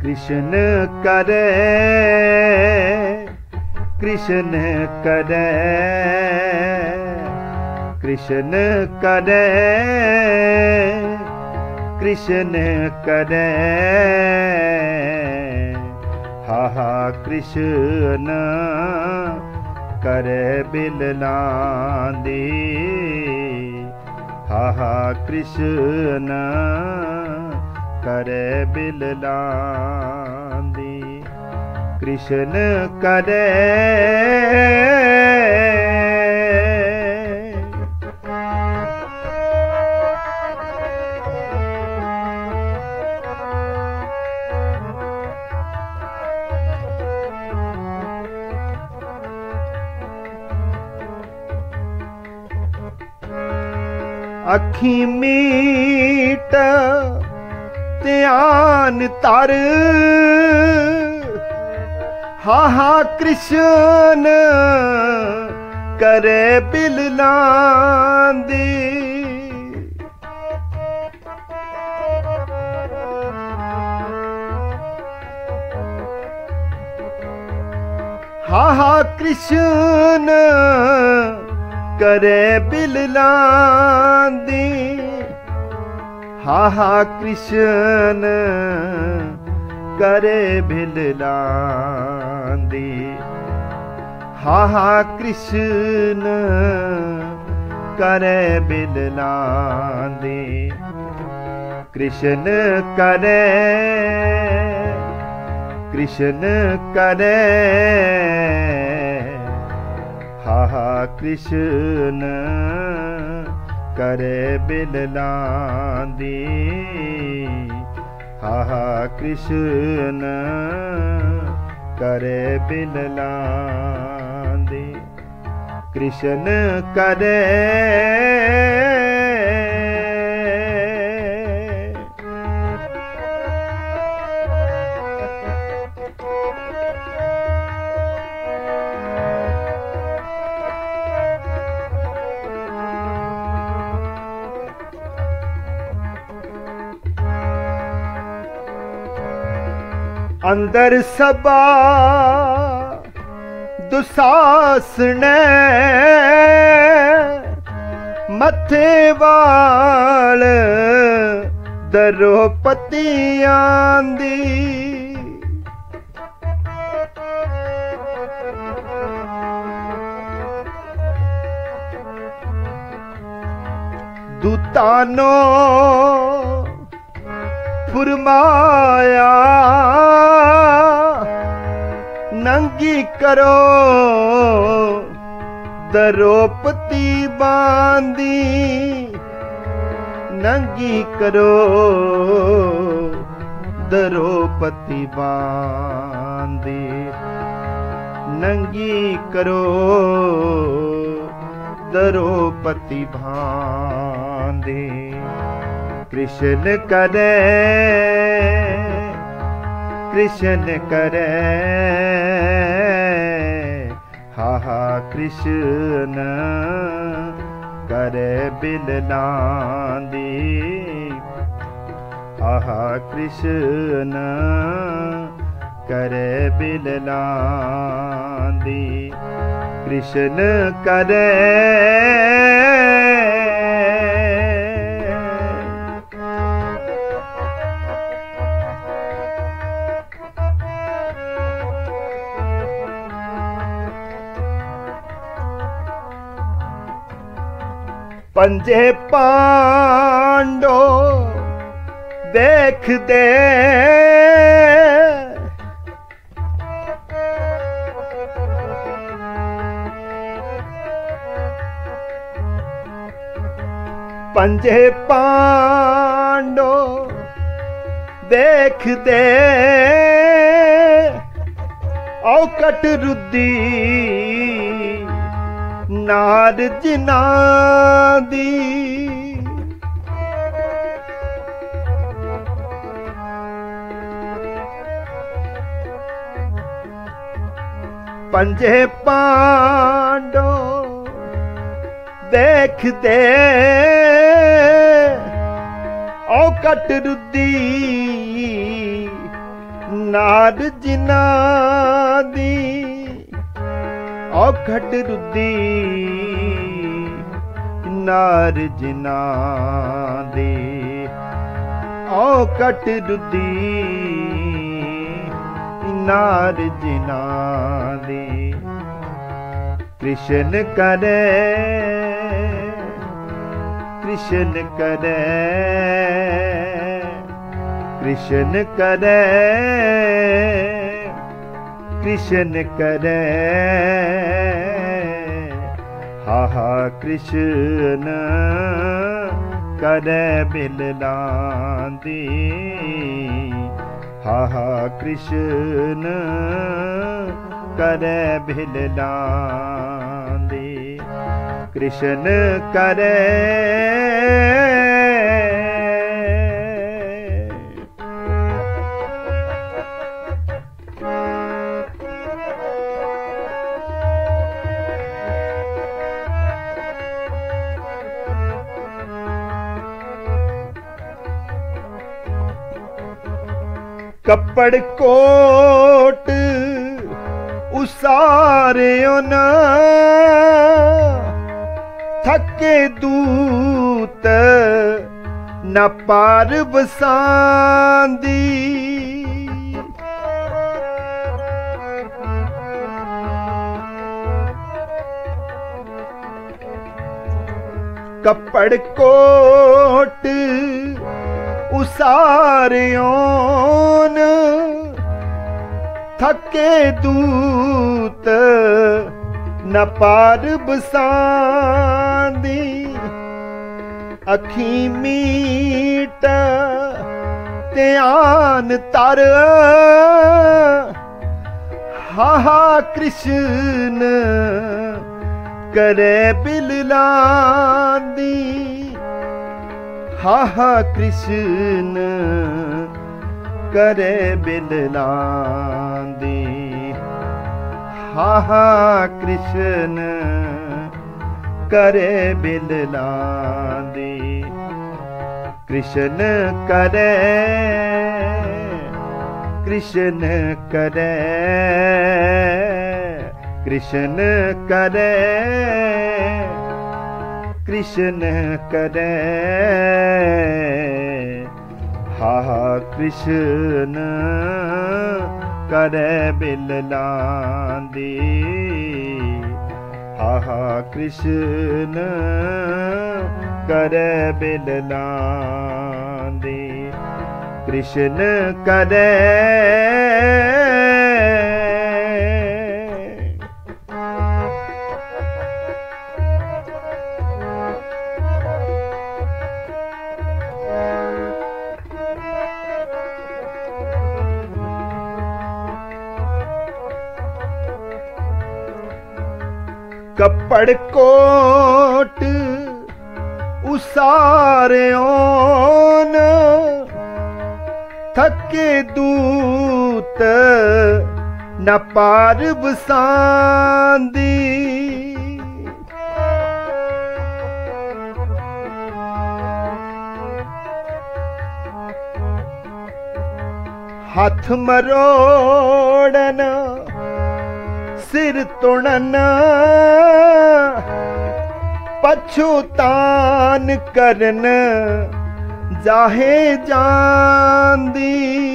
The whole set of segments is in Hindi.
कृष्ण करे कृष्ण करे कृष्ण करे कृष्ण करे हा हा कृष्ण करे बिललांदी हा हा कृष्ण करे बिललांदी कृष्ण करे अखी मीट ध्यान तर हा हा कृष्ण करे बिललांदी हा हा कृष्ण करे बिललांदी हा हा कृष्ण करे बिललांदी हा हा कृष्ण करे बिललांदी कृष्ण करे कृष्ण करे हा हा कृष्ण करे बिललांदी हा हा कृष्ण करे बिललांदी कृष्ण करे अंदर सबा दुसासने मथे वाल द्रौपदियां दी दूतानो फुरमाया नंगी करो द्रौपदी बांदी नंगी करो द्रौपदी बांदी नंगी करो द्रौपदी बांदी कृष्ण करे कृष्ण करे हा हा कृष्ण करे बिललांदी हा हा कृष्ण करे बिललांदी कृष्ण करे पंजे पांडो देख दे पंजे पांडो देख दे औकट रुद्दी नार जिना दी पंजे पांडो देख दे औकट रुद्दी नार जिना दी औखट रुदी नार जिना दी औखट रुदी नार जिना दी कृष्ण करे कृष्ण करे कृष्ण करे कृष्ण करे हा हा कृष्ण करे बिललांदी हा हा कृष्ण करे बिललांदी कृष्ण करे कपड़ कोट उसारियो न थके दूत न पार बसांदी कपड़ कोट उसारियो न थके दूत न पार बसांदी अखी मीट ते आन तर हा हा कृष्ण करे बिललांदी हा हा कृष्ण करे बिललांदी हा हा कृष्ण करे बिललांदी कृष्ण करे कृष्ण करे कृष्ण करे कृष्ण करे हा हा कृष्ण करे बिललांदी हा हा कृष्ण करे बिललांदी कृष्ण करे कपड़ कोट उसारियो न थके दूत न पार बसांदी हाथ मरोड़न सिर तुड़न पछुतान करन जाहे जांदी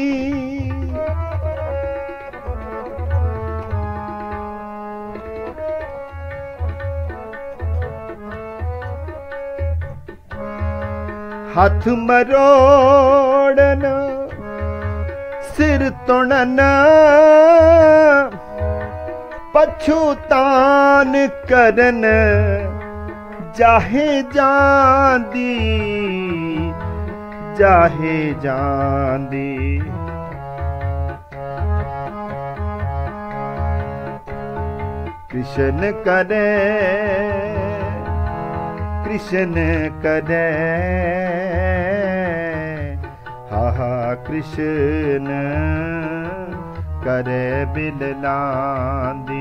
हाथ मरोड़न सिर तुड़न पछुतान करन जाहे जांदी जाहे जांदी कृष्ण करे कृष्ण करे हा हा कृष्ण करे बिललांदी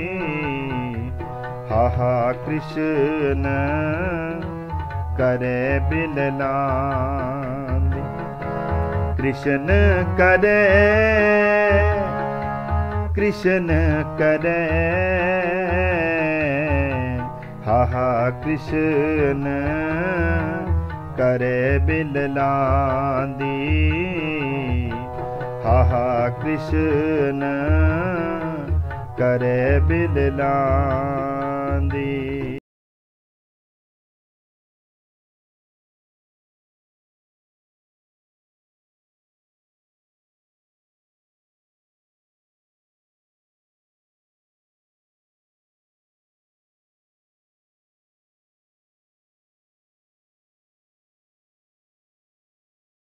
हा हा कृष्ण करे बिललांदी कृष्ण करे कृष्ण करे हा हा कृष्ण करे बिललांदी हा हा कृष्ण करे बिललांदी।